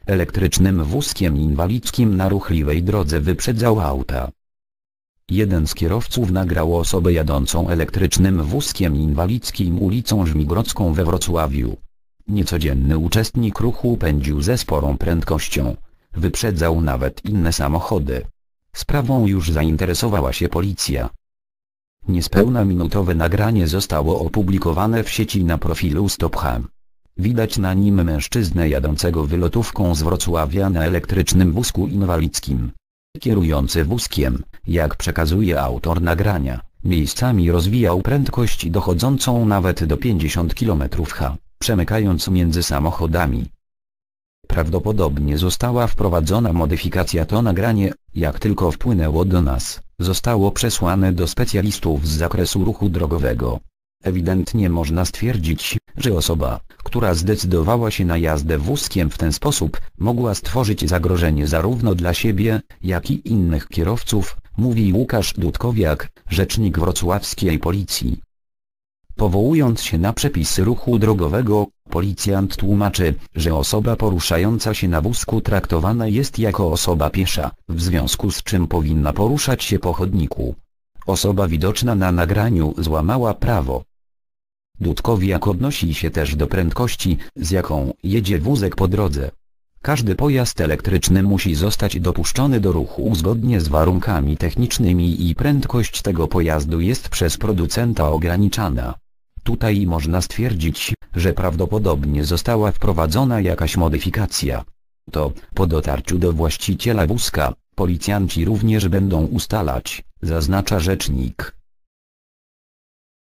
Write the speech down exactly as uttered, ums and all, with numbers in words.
elektrycznym wózkiem inwalidzkim na ruchliwej drodze wyprzedzał auta. Jeden z kierowców nagrał osobę jadącą elektrycznym wózkiem inwalidzkim ulicą Żmigrodzką we Wrocławiu. Niecodzienny uczestnik ruchu pędził ze sporą prędkością. Wyprzedzał nawet inne samochody. Sprawą już zainteresowała się policja. Niespełna minutowe nagranie zostało opublikowane w sieci na profilu StopHam. Widać na nim mężczyznę jadącego wylotówką z Wrocławia na elektrycznym wózku inwalidzkim. Kierujący wózkiem, jak przekazuje autor nagrania, miejscami rozwijał prędkość dochodzącą nawet do pięćdziesięciu kilometrów na godzinę, przemykając między samochodami. Prawdopodobnie została wprowadzona modyfikacja. To nagranie, jak tylko wpłynęło do nas, zostało przesłane do specjalistów z zakresu ruchu drogowego. Ewidentnie można stwierdzić, że osoba, która zdecydowała się na jazdę wózkiem w ten sposób, mogła stworzyć zagrożenie zarówno dla siebie, jak i innych kierowców, mówi Łukasz Dudkowiak, rzecznik wrocławskiej policji. Powołując się na przepisy ruchu drogowego, policjant tłumaczy, że osoba poruszająca się na wózku traktowana jest jako osoba piesza, w związku z czym powinna poruszać się po chodniku. Osoba widoczna na nagraniu złamała prawo. Dudkowiak odnosi się też do prędkości, z jaką jedzie wózek po drodze. Każdy pojazd elektryczny musi zostać dopuszczony do ruchu zgodnie z warunkami technicznymi i prędkość tego pojazdu jest przez producenta ograniczana. Tutaj można stwierdzić, że prawdopodobnie została wprowadzona jakaś modyfikacja. To, po dotarciu do właściciela wózka, policjanci również będą ustalać, zaznacza rzecznik.